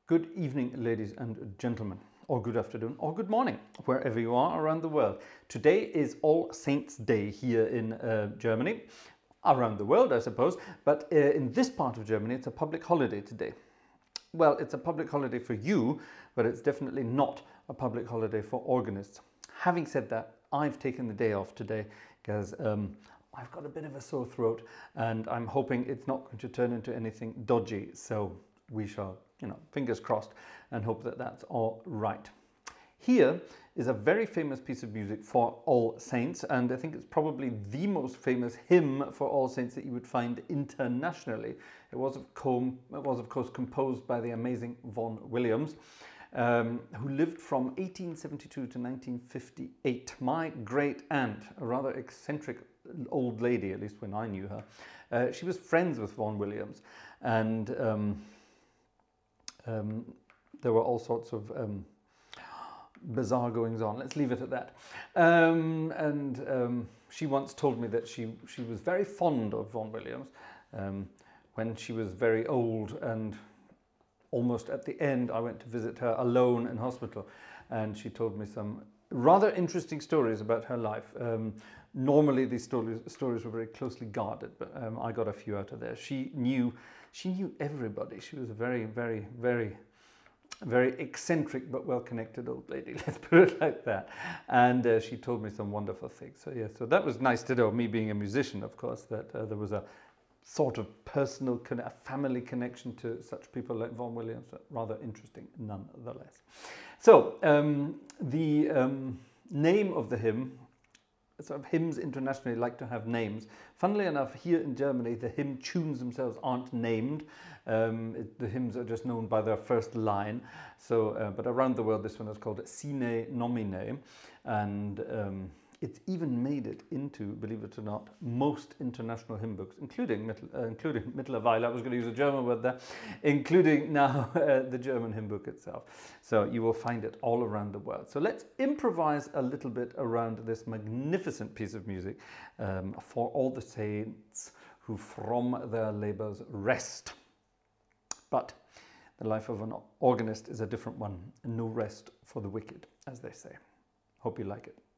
Good evening, ladies and gentlemen, or good afternoon, or good morning, wherever you are around the world. Today is All Saints' Day here in Germany, around the world, I suppose, but in this part of Germany, it's a public holiday today. Well, it's a public holiday for you, but it's definitely not a public holiday for organists. Having said that, I've taken the day off today because I've got a bit of a sore throat and I'm hoping it's not going to turn into anything dodgy. So we shall, fingers crossed and hope that that's all right. Here is a very famous piece of music for All Saints, and I think it's probably the most famous hymn for All Saints that you would find internationally. It was of course composed by the amazing Vaughan Williams, who lived from 1872 to 1958. My great aunt, a rather eccentric old lady, at least when I knew her, she was friends with Vaughan Williams, and there were all sorts of bizarre goings on. Let's leave it at that. She once told me that she was very fond of Vaughan Williams when she was very old, and almost at the end I went to visit her alone in hospital, and she told me some rather interesting stories about her life. Normally these stories were very closely guarded, but I got a few out of there. She knew everybody. She was a very, very, very, very eccentric but well-connected old lady, let's put it like that. And she told me some wonderful things. So yeah, so that was nice to know, me being a musician, of course, that there was a sort of personal, a family connection to such people like Vaughan Williams. Rather interesting nonetheless. So the name of the hymn, sort of hymns internationally like to have names. Funnily enough, here in Germany, the hymn tunes themselves aren't named. The hymns are just known by their first line. So, but around the world, this one is called Sine Nomine, and it's even made it into, believe it or not, most international hymn books, including Mittlerweile. I was going to use a German word there, including now the German hymn book itself. So you will find it all around the world. So let's improvise a little bit around this magnificent piece of music for all the saints who from their labors rest. But the life of an organist is a different one, and no rest for the wicked, as they say. Hope you like it.